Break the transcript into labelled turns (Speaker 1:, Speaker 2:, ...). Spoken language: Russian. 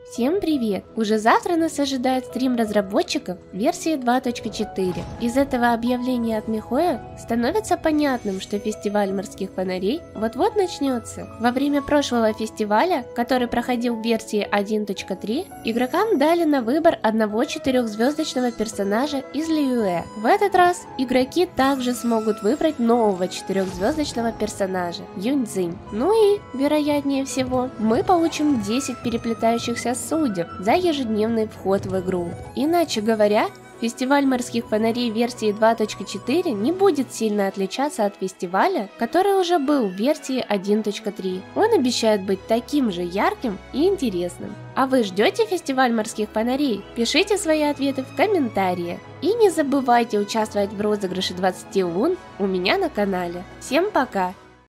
Speaker 1: Всем привет! Уже завтра нас ожидает стрим разработчиков версии 2.4. Из этого объявления от Михоя становится понятным, что фестиваль морских фонарей вот-вот начнется. Во время прошлого фестиваля, который проходил в версии 1.3, игрокам дали на выбор одного 4-звездочного персонажа из Лiyue. В этот раз игроки также смогут выбрать нового 4-звездочного персонажа Юньцзинь. Ну и, вероятнее всего, мы получим 10 переплетающихся судеб за ежедневный вход в игру. Иначе говоря, фестиваль морских фонарей версии 2.4 не будет сильно отличаться от фестиваля, который уже был в версии 1.3. Он обещает быть таким же ярким и интересным. А вы ждете фестиваль морских фонарей? Пишите свои ответы в комментарии. И не забывайте участвовать в розыгрыше 20 лун у меня на канале. Всем пока!